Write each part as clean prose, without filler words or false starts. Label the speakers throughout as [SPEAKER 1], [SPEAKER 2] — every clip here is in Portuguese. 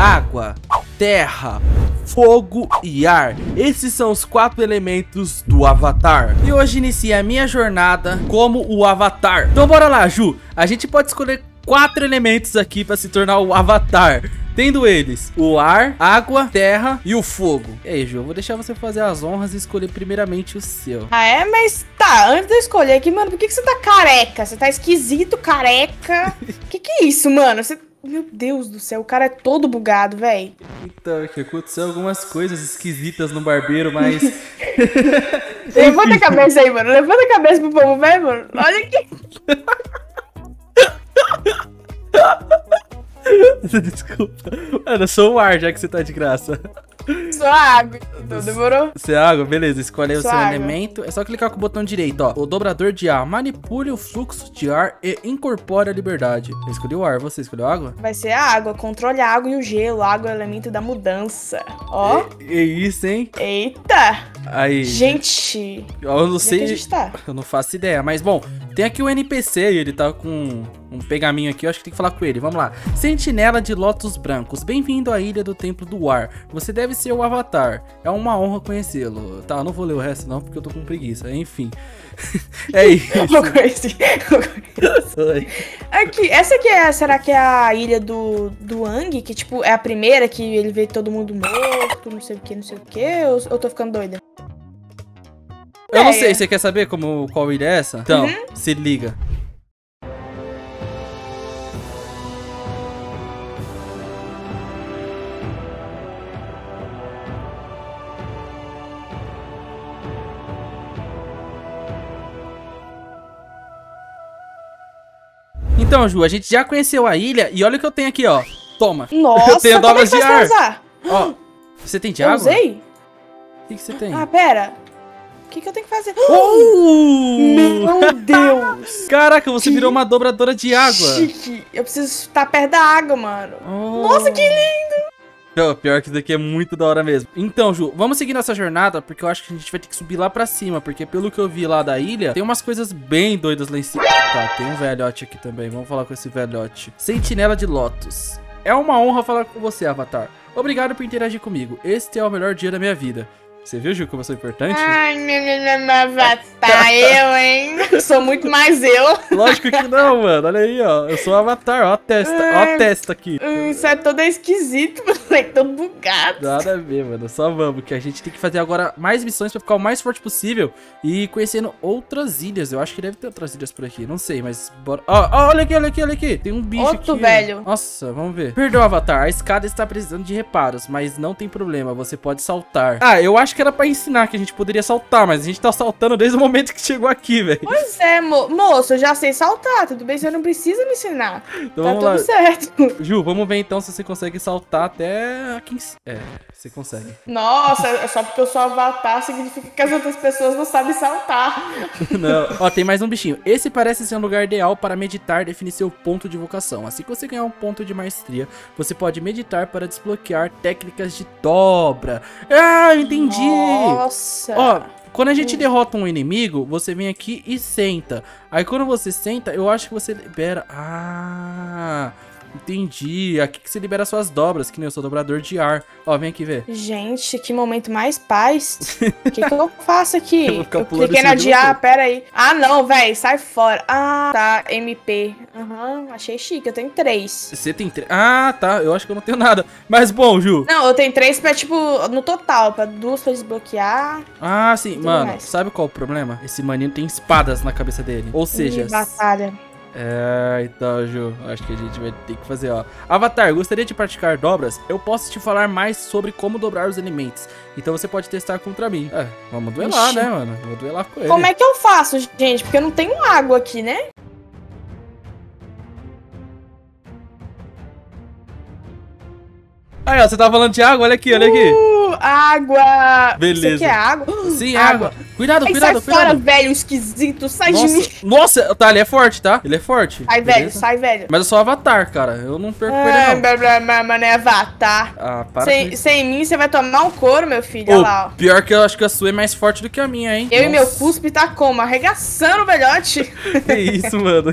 [SPEAKER 1] água, terra, fogo e ar. Esses são os 4 elementos do Avatar. E hoje inicia a minha jornada como o Avatar. Então bora lá, Ju. A gente pode escolher 4 elementos aqui para se tornar o Avatar. Tendo eles o ar, água, terra e o fogo. E aí, Ju, eu vou deixar você fazer as honras e escolher primeiramente o seu.
[SPEAKER 2] Ah, é? Mas tá, antes de eu escolher aqui, mano, por que você tá careca? Você tá esquisito, careca. Que é isso, mano? Meu Deus do céu, o cara é todo bugado, véi.
[SPEAKER 1] Então, que aconteceu algumas coisas esquisitas no barbeiro, mas...
[SPEAKER 2] Levanta a cabeça aí, mano. Levanta a cabeça pro povo, velho, mano. Olha aqui.
[SPEAKER 1] Desculpa. Mano, eu sou o ar, já que você tá de graça.
[SPEAKER 2] Só água, então demorou?
[SPEAKER 1] Você é água? Beleza, escolhe aí o
[SPEAKER 2] Só
[SPEAKER 1] seu
[SPEAKER 2] água.
[SPEAKER 1] elemento. É só clicar com o botão direito, ó. O dobrador de ar. Manipule o fluxo de ar e incorpore a liberdade. Eu escolhi o ar, você escolheu água?
[SPEAKER 2] Vai ser a água, controle a água e o gelo. A água é o elemento da mudança. Ó.
[SPEAKER 1] É isso, hein?
[SPEAKER 2] Eita.
[SPEAKER 1] Aí.
[SPEAKER 2] Gente.
[SPEAKER 1] Eu não
[SPEAKER 2] Onde é que a
[SPEAKER 1] sei.
[SPEAKER 2] gente tá?
[SPEAKER 1] Eu não faço ideia. Mas, bom, tem aqui o NPC e ele tá com um pergaminho aqui. Eu acho que tem que falar com ele. Vamos lá. Sentinela de Lótus Brancos. Bem-vindo à Ilha do Templo do Ar. Você deve ser o Avatar. É uma honra conhecê-lo. Tá, eu não vou ler o resto não, porque eu tô com preguiça. Enfim. É isso.
[SPEAKER 2] Eu conheci. Aqui, essa aqui é, será que é a ilha do Aang? Que, tipo, é a primeira que ele vê todo mundo morto, não sei o que, não sei o que. Ou eu tô ficando doida?
[SPEAKER 1] Eu não sei, você quer saber qual ilha é essa? Então, se liga. Então, Ju, a gente já conheceu a ilha e olha o que eu tenho aqui, ó. Toma.
[SPEAKER 2] Nossa,
[SPEAKER 1] eu tenho dobras de ar.
[SPEAKER 2] Usar?
[SPEAKER 1] Ó, você tem de
[SPEAKER 2] Eu
[SPEAKER 1] água?
[SPEAKER 2] usei?
[SPEAKER 1] O que você tem?
[SPEAKER 2] Ah, pera. O que eu tenho que fazer? Meu Deus!
[SPEAKER 1] Caraca, você virou uma dobradora de água.
[SPEAKER 2] Chique. Eu preciso estar perto da água, mano. Nossa, que lindo!
[SPEAKER 1] Pior que isso daqui é muito da hora mesmo. Então, Ju, vamos seguir nossa jornada, porque eu acho que a gente vai ter que subir lá pra cima, porque pelo que eu vi lá da ilha, tem umas coisas bem doidas lá em cima. Tá, tem um velhote aqui também, vamos falar com esse velhote. Sentinela de Lótus. É uma honra falar com você, Avatar. Obrigado por interagir comigo. Este é o melhor dia da minha vida. Você viu, Ju, como eu sou importante?
[SPEAKER 2] Ai, meu Avatar, eu, hein? Sou muito mais eu.
[SPEAKER 1] Lógico que não, mano. Olha aí, ó. Eu sou o Avatar, ó a testa. Ó a testa aqui.
[SPEAKER 2] Isso é todo esquisito, moleque. Tô bugado.
[SPEAKER 1] Nada a ver, mano. Só vamos, que a gente tem que fazer agora mais missões pra ficar o mais forte possível e conhecendo outras ilhas. Eu acho que deve ter outras ilhas por aqui. Não sei, mas bora. Ó, olha aqui, olha aqui, olha aqui. Tem um bicho aqui.
[SPEAKER 2] Outro velho.
[SPEAKER 1] Nossa, vamos ver. Perdoa, Avatar. A escada está precisando de reparos, mas não tem problema. Você pode saltar. Ah, eu acho que era pra ensinar que a gente poderia saltar, mas a gente tá saltando desde o momento que chegou aqui, velho.
[SPEAKER 2] Pois é, moço, eu já sei saltar, tudo bem? Você não precisa me ensinar.
[SPEAKER 1] Então
[SPEAKER 2] tá
[SPEAKER 1] vamos
[SPEAKER 2] tudo
[SPEAKER 1] lá.
[SPEAKER 2] certo.
[SPEAKER 1] Ju, vamos ver então se você consegue saltar até aqui em cima. É, você consegue.
[SPEAKER 2] Nossa, é só porque eu sou Avatar significa que as outras pessoas não sabem saltar.
[SPEAKER 1] Não. Ó, tem mais um bichinho. Esse parece ser um lugar ideal para meditar e definir seu ponto de vocação. Assim que você ganhar um ponto de maestria, você pode meditar para desbloquear técnicas de dobra. Ah, entendi!
[SPEAKER 2] Nossa.
[SPEAKER 1] Ó, quando a gente derrota um inimigo, você vem aqui e senta. Aí quando você senta, eu acho que você libera... Ah... Entendi. Aqui que você libera suas dobras, que nem eu sou dobrador de ar. Ó, vem aqui ver.
[SPEAKER 2] Gente, que momento mais paz. O que eu faço aqui?
[SPEAKER 1] Eu vou ficar
[SPEAKER 2] Eu
[SPEAKER 1] pulando
[SPEAKER 2] cliquei
[SPEAKER 1] em cima
[SPEAKER 2] na
[SPEAKER 1] de
[SPEAKER 2] de A,
[SPEAKER 1] você.
[SPEAKER 2] pera aí. Ah, não, véi, sai fora. Ah, tá, MP. Aham, achei chique, eu tenho 3.
[SPEAKER 1] Você tem 3... Ah, tá. Eu acho que eu não tenho nada. Mas bom, Ju.
[SPEAKER 2] Não, eu tenho 3 pra, tipo, no total, pra 2 pra desbloquear.
[SPEAKER 1] Ah, sim.
[SPEAKER 2] Tudo
[SPEAKER 1] Mano,
[SPEAKER 2] mais.
[SPEAKER 1] sabe qual é o problema? Esse maninho tem espadas na cabeça dele. Ou seja...
[SPEAKER 2] E batalha.
[SPEAKER 1] Então, Ju, acho que a gente vai ter que fazer, ó. Avatar, gostaria de praticar dobras? Eu posso te falar mais sobre como dobrar os elementos. Então você pode testar contra mim. É, vamos duelar,
[SPEAKER 2] Ixi.
[SPEAKER 1] né, mano? Vou duelar com ele.
[SPEAKER 2] Como é que eu faço, gente? Porque eu não tenho água aqui, né?
[SPEAKER 1] Aí, ó, você tava falando de água? Olha aqui, olha aqui.
[SPEAKER 2] Água!
[SPEAKER 1] Beleza.
[SPEAKER 2] Isso aqui é água?
[SPEAKER 1] Sim,
[SPEAKER 2] água.
[SPEAKER 1] água. Cuidado,
[SPEAKER 2] Ai,
[SPEAKER 1] cuidado,
[SPEAKER 2] sai fora,
[SPEAKER 1] cuidado.
[SPEAKER 2] velho, esquisito. Sai de mim.
[SPEAKER 1] Nossa, tá, ele é forte, tá? Ele é forte.
[SPEAKER 2] Sai, velho,
[SPEAKER 1] Beleza?
[SPEAKER 2] sai, velho.
[SPEAKER 1] Mas eu sou Avatar, cara. Eu não perco pra ele, não.
[SPEAKER 2] Blá, blá, blá, mano, é Avatar.
[SPEAKER 1] Ah, para com isso.
[SPEAKER 2] Sem mim, você vai tomar um couro, meu filho.
[SPEAKER 1] Ô,
[SPEAKER 2] Olha lá, ó.
[SPEAKER 1] pior que eu acho que a sua é mais forte do que a minha, hein?
[SPEAKER 2] Eu e meu
[SPEAKER 1] Nossa.
[SPEAKER 2] cuspe tá como? Arregaçando o velhote.
[SPEAKER 1] Que isso, mano?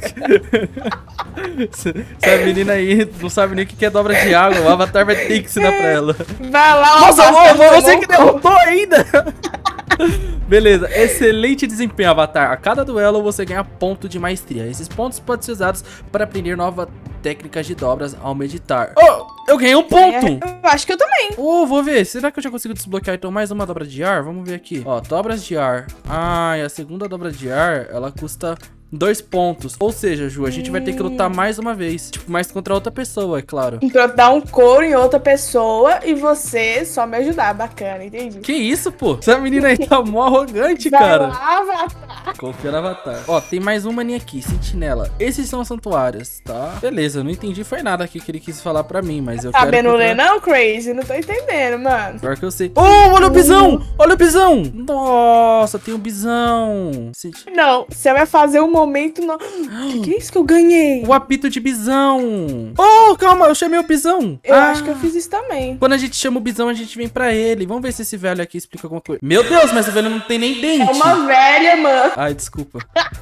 [SPEAKER 1] Essa menina aí não sabe nem o que é dobra de água. O Avatar vai ter que ensinar pra ela.
[SPEAKER 2] Vai lá, ó.
[SPEAKER 1] Nossa,
[SPEAKER 2] Avatar
[SPEAKER 1] você
[SPEAKER 2] tomou
[SPEAKER 1] que
[SPEAKER 2] um couro.
[SPEAKER 1] derrotou ainda! Beleza, excelente desempenho, Avatar. A cada duelo você ganha ponto de maestria. Esses pontos podem ser usados para aprender novas técnicas de dobras ao meditar. Oh, eu ganhei um ponto!
[SPEAKER 2] Eu acho que eu também.
[SPEAKER 1] Oh, vou ver. Será que eu já consigo desbloquear então mais uma dobra de ar? Vamos ver aqui. Ó, dobras de ar. Ah, e a segunda dobra de ar, ela custa 2 pontos. Ou seja, Ju, a gente vai ter que lutar mais uma vez. Tipo, mais contra outra pessoa, é claro.
[SPEAKER 2] Então dar um couro em outra pessoa e você só me ajudar. Bacana, entendi.
[SPEAKER 1] Que isso, pô? Essa menina aí tá mó arrogante,
[SPEAKER 2] Vai
[SPEAKER 1] cara.
[SPEAKER 2] lá, Avatar.
[SPEAKER 1] Confia no Avatar. Ó, tem mais uma maninha aqui, sentinela. Esses são os santuários, tá? Beleza, eu não entendi foi nada aqui que ele quis falar pra mim, mas eu quero...
[SPEAKER 2] Sabendo ler não, Crazy? Não tô entendendo, mano.
[SPEAKER 1] Pior que eu sei. Oh, olha o bisão! Olha o bisão! Nossa, tem um bisão.
[SPEAKER 2] Não, você vai fazer um momento... No... Que é isso que eu ganhei?
[SPEAKER 1] O apito de bisão. Oh, calma, eu chamei o bisão.
[SPEAKER 2] Eu acho que eu fiz isso também.
[SPEAKER 1] Quando a gente chama o bisão, a gente vem pra ele. Vamos ver se esse velho aqui explica alguma coisa. Meu Deus, mas o velho não tem nem dente.
[SPEAKER 2] É uma velha, mano.
[SPEAKER 1] Ai, desculpa.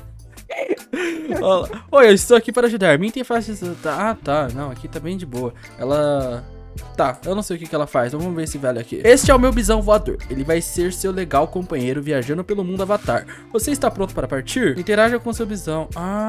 [SPEAKER 1] Olha, oi, eu estou aqui para ajudar. Minha interface... Ah, tá. Não, aqui tá bem de boa. Ela... Tá, eu não sei o que ela faz. Então vamos ver esse velho aqui. Este é o meu bisão voador. Ele vai ser seu legal companheiro viajando pelo mundo Avatar. Você está pronto para partir? Interaja com seu bisão.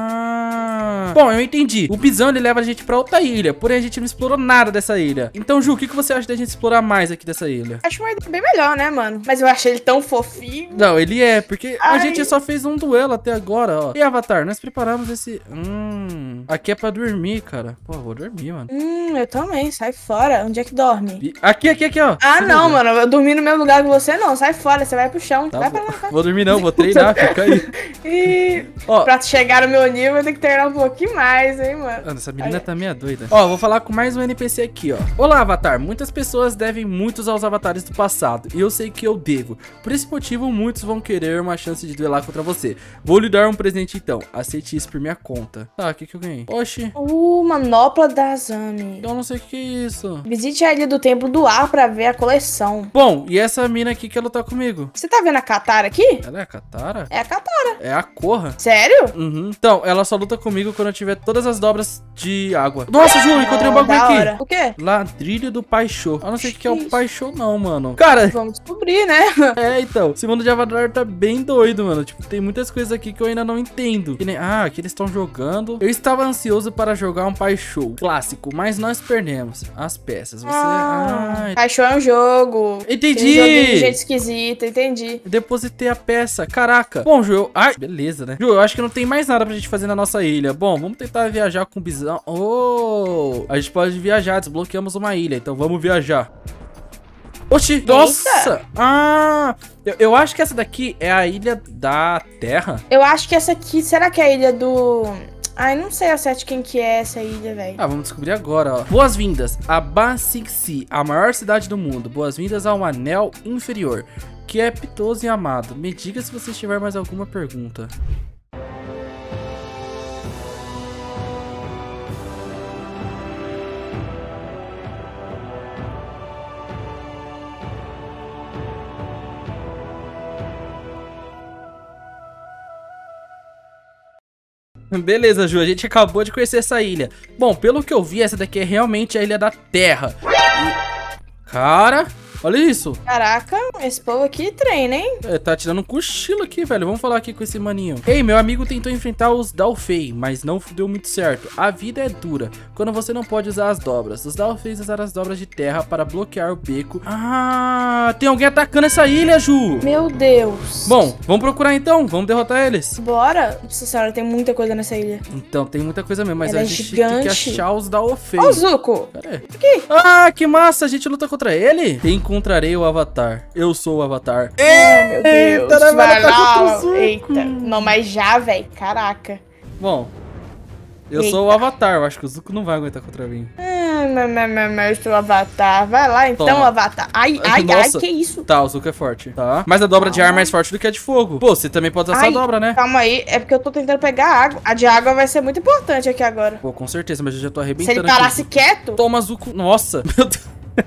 [SPEAKER 1] Ah... Bom, eu entendi. O bisão, ele leva a gente pra outra ilha. Porém, a gente não explorou nada dessa ilha. Então, Ju, o que você acha da gente explorar mais aqui dessa ilha?
[SPEAKER 2] Acho uma ideia bem melhor, né, mano? Mas eu achei ele tão fofinho.
[SPEAKER 1] Não, ele é, porque a
[SPEAKER 2] Ai.
[SPEAKER 1] gente só fez um duelo até agora, ó. E Avatar, nós preparamos esse... Aqui é pra dormir, cara. Pô, vou dormir, mano.
[SPEAKER 2] Eu também. Sai fora. Onde é que dorme?
[SPEAKER 1] Aqui, ó.
[SPEAKER 2] Ah,
[SPEAKER 1] Se
[SPEAKER 2] não,
[SPEAKER 1] liga.
[SPEAKER 2] mano. Eu dormi no mesmo lugar que você, não. Sai fora. Você vai pro chão.
[SPEAKER 1] Tá
[SPEAKER 2] vai
[SPEAKER 1] bom.
[SPEAKER 2] pra lá, vai.
[SPEAKER 1] Vou dormir não, vou treinar, fica aí.
[SPEAKER 2] E
[SPEAKER 1] Ó,
[SPEAKER 2] pra chegar no meu nível, eu tenho que treinar um pouquinho mais, hein, mano.
[SPEAKER 1] mano, essa menina tá meio doida. Ó, vou falar com mais um NPC aqui, ó. Olá, Avatar. Muitas pessoas devem muitos aos avatares do passado. E eu sei que eu devo. Por esse motivo, muitos vão querer uma chance de duelar contra você. Vou lhe dar um presente então. Aceite isso por minha conta. Tá, o que eu ganhei? Oxi.
[SPEAKER 2] Manopla da Zami.
[SPEAKER 1] Eu não sei o que é isso.
[SPEAKER 2] Visite a Ilha do Templo do Ar pra ver a coleção.
[SPEAKER 1] Bom, e essa mina aqui que ela tá comigo?
[SPEAKER 2] Você tá vendo a Katara aqui?
[SPEAKER 1] Ela é a Katara?
[SPEAKER 2] É a Katara.
[SPEAKER 1] É a Korra.
[SPEAKER 2] Sério?
[SPEAKER 1] Uhum. Então, ela só luta comigo quando eu tiver todas as dobras de água. Nossa, Ju, encontrei um bagulho
[SPEAKER 2] Da
[SPEAKER 1] aqui.
[SPEAKER 2] hora. O quê?
[SPEAKER 1] Ladrilho do Paixô. Eu não sei o que é o
[SPEAKER 2] Isso.
[SPEAKER 1] Paixô não, mano. Cara,
[SPEAKER 2] Vamos descobrir, né?
[SPEAKER 1] então. Esse mundo de Avatar tá bem doido, mano. Tipo, tem muitas coisas aqui que eu ainda não entendo. Que nem... Ah, aqui eles estão jogando. Eu estava ansioso para jogar um Paixô clássico, mas nós perdemos as peças. Você...
[SPEAKER 2] Paixão é um jogo.
[SPEAKER 1] Entendi.
[SPEAKER 2] Tem um joguinho de gente esquisita, entendi.
[SPEAKER 1] Depositei a peça, caraca. Bom, Ju, ai, beleza, né? Ju, eu acho que não tem mais nada pra gente fazer na nossa ilha. Bom, vamos tentar viajar com o bisão. Oh, a gente pode viajar, desbloqueamos uma ilha, então vamos viajar. Oxi, nossa. Ah, eu acho que essa daqui é a ilha da Terra.
[SPEAKER 2] Eu acho que essa aqui, será que é a ilha do... Ai, não sei ao certo quem que é essa ilha, velho.
[SPEAKER 1] Ah, vamos descobrir agora, ó. Boas-vindas a Ba-Sing-Se, a maior cidade do mundo. Boas-vindas ao Anel Inferior, que é pitoso e amado. Me diga se você tiver mais alguma pergunta. Beleza, Ju, a gente acabou de conhecer essa ilha. Bom, pelo que eu vi, essa daqui é realmente a Ilha da Terra. Cara, olha isso.
[SPEAKER 2] Caraca, esse povo aqui treina, hein?
[SPEAKER 1] É, tá tirando um cochilo aqui, velho. Vamos falar aqui com esse maninho. Ei, meu amigo tentou enfrentar os Dalfei, mas não deu muito certo. A vida é dura quando você não pode usar as dobras. Os Dalfeis usaram as dobras de terra para bloquear o beco. Ah, tem alguém atacando essa ilha, Ju.
[SPEAKER 2] Meu Deus.
[SPEAKER 1] Bom, vamos procurar então. Vamos derrotar eles.
[SPEAKER 2] Bora. Nossa senhora, tem muita coisa nessa ilha.
[SPEAKER 1] Então, tem muita coisa mesmo, mas
[SPEAKER 2] Ela
[SPEAKER 1] a
[SPEAKER 2] é
[SPEAKER 1] gente tem que
[SPEAKER 2] gigante.
[SPEAKER 1] achar os Dalfei.
[SPEAKER 2] Ó o Zuko.
[SPEAKER 1] Cadê?
[SPEAKER 2] Aqui.
[SPEAKER 1] Ah, que massa, a gente luta contra ele? Encontrarei o Avatar. Eu sou o Avatar.
[SPEAKER 2] Oh, meu Deus.
[SPEAKER 1] Vai
[SPEAKER 2] Vai
[SPEAKER 1] lá,
[SPEAKER 2] lá.
[SPEAKER 1] contra o Zuko.
[SPEAKER 2] Eita. Não, mas já, velho. Caraca.
[SPEAKER 1] Bom, Eu sou o Avatar, eu acho que o Zuko não vai aguentar contra mim.
[SPEAKER 2] Eu sou o Avatar. Vai lá então,
[SPEAKER 1] Toma.
[SPEAKER 2] Avatar. Ai,
[SPEAKER 1] Nossa.
[SPEAKER 2] que isso?
[SPEAKER 1] Tá, o Zuko é forte, tá? Mas a dobra de ar é mais forte do que a de fogo. Pô, você também pode usar essa dobra, né?
[SPEAKER 2] Calma aí, é porque eu tô tentando pegar água. A de água vai ser muito importante aqui agora.
[SPEAKER 1] Pô, com certeza, mas eu já tô
[SPEAKER 2] Se
[SPEAKER 1] arrebentando
[SPEAKER 2] ele parasse quieto...
[SPEAKER 1] Toma, Zuko. Nossa, meu Deus.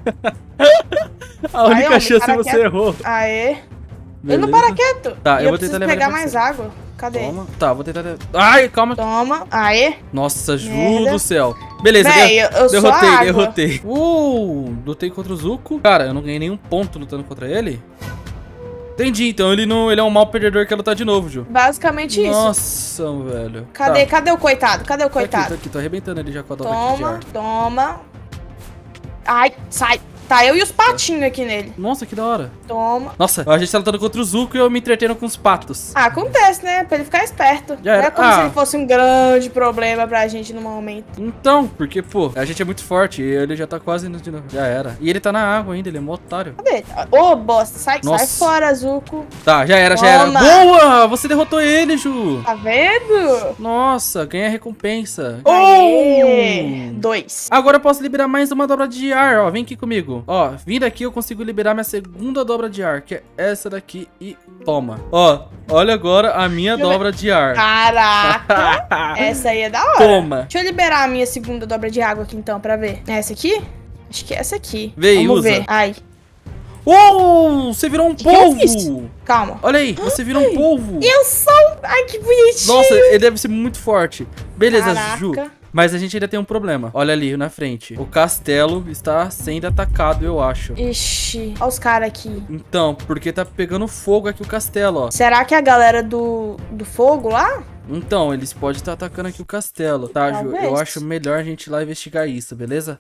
[SPEAKER 1] A única
[SPEAKER 2] homem,
[SPEAKER 1] chance
[SPEAKER 2] para
[SPEAKER 1] você
[SPEAKER 2] quieto.
[SPEAKER 1] errou.
[SPEAKER 2] Aê. Ele
[SPEAKER 1] Beleza.
[SPEAKER 2] não para quieto.
[SPEAKER 1] Tá,
[SPEAKER 2] E
[SPEAKER 1] eu vou tentar
[SPEAKER 2] preciso
[SPEAKER 1] levar
[SPEAKER 2] pegar
[SPEAKER 1] ele pra
[SPEAKER 2] mais
[SPEAKER 1] você.
[SPEAKER 2] água. Cadê?
[SPEAKER 1] Toma. Tá, vou tentar... Ai, calma.
[SPEAKER 2] Toma. Aê.
[SPEAKER 1] Nossa, Ju
[SPEAKER 2] Merda.
[SPEAKER 1] do céu. Beleza,
[SPEAKER 2] Véi, eu sou água.
[SPEAKER 1] derrotei. Lutei contra o Zuko. Cara, eu não ganhei nenhum ponto lutando contra ele. Entendi, então ele é um mau perdedor que quer lutar de novo, Ju.
[SPEAKER 2] Basicamente isso.
[SPEAKER 1] Nossa, velho.
[SPEAKER 2] Cadê?
[SPEAKER 1] Tá.
[SPEAKER 2] Cadê o coitado? Cadê o coitado?
[SPEAKER 1] Tô aqui, tô arrebentando ele já com a dobra aqui de
[SPEAKER 2] Toma,
[SPEAKER 1] ar.
[SPEAKER 2] toma. Ai, sai. Tá, eu e os patinhos aqui nele.
[SPEAKER 1] Nossa, que da hora.
[SPEAKER 2] Toma.
[SPEAKER 1] Nossa, a gente tá lutando contra o Zuko e eu me entretendo com os patos.
[SPEAKER 2] Ah, acontece, né? Pra ele ficar esperto.
[SPEAKER 1] Já
[SPEAKER 2] Não
[SPEAKER 1] era.
[SPEAKER 2] é como se ele fosse um grande problema pra gente no momento.
[SPEAKER 1] Então, porque, pô, a gente é muito forte e ele já tá quase indo de novo. Já era. E ele tá na água ainda, ele é um otário.
[SPEAKER 2] Cadê? Ô, bosta, sai
[SPEAKER 1] Nossa.
[SPEAKER 2] fora, Zuko.
[SPEAKER 1] Tá, já era, já era.
[SPEAKER 2] Toma.
[SPEAKER 1] Boa! Você derrotou ele, Ju.
[SPEAKER 2] Tá vendo?
[SPEAKER 1] Nossa, ganha a recompensa.
[SPEAKER 2] Aê. 2.
[SPEAKER 1] Agora eu posso liberar mais uma dobra de ar, ó. Vem aqui comigo. Ó, vindo aqui eu consigo liberar minha segunda dobra de ar, que é essa daqui e toma. Ó, olha agora a minha dobra de ar.
[SPEAKER 2] Caraca. Essa aí é da hora.
[SPEAKER 1] Toma.
[SPEAKER 2] Deixa eu liberar a minha segunda dobra de água aqui então, pra ver. É essa aqui? Acho que é essa aqui.
[SPEAKER 1] Vê e
[SPEAKER 2] Vamos
[SPEAKER 1] usa.
[SPEAKER 2] ver. Ai,
[SPEAKER 1] Você virou um
[SPEAKER 2] que eu fiz?
[SPEAKER 1] polvo.
[SPEAKER 2] calma.
[SPEAKER 1] Olha aí, você virou um polvo.
[SPEAKER 2] Eu sou... Ai, que bonitinho.
[SPEAKER 1] Nossa, ele deve ser muito forte. Beleza,
[SPEAKER 2] Caraca.
[SPEAKER 1] Ju. Mas a gente ainda tem um problema. Olha ali na frente. O castelo está sendo atacado, eu acho.
[SPEAKER 2] Ixi, olha os caras aqui.
[SPEAKER 1] Então, porque tá pegando fogo aqui o castelo, ó.
[SPEAKER 2] Será que é a galera do fogo lá?
[SPEAKER 1] Então, eles podem estar atacando aqui o castelo, tá, Ju?
[SPEAKER 2] Talvez.
[SPEAKER 1] Eu acho melhor a gente ir lá investigar isso, beleza?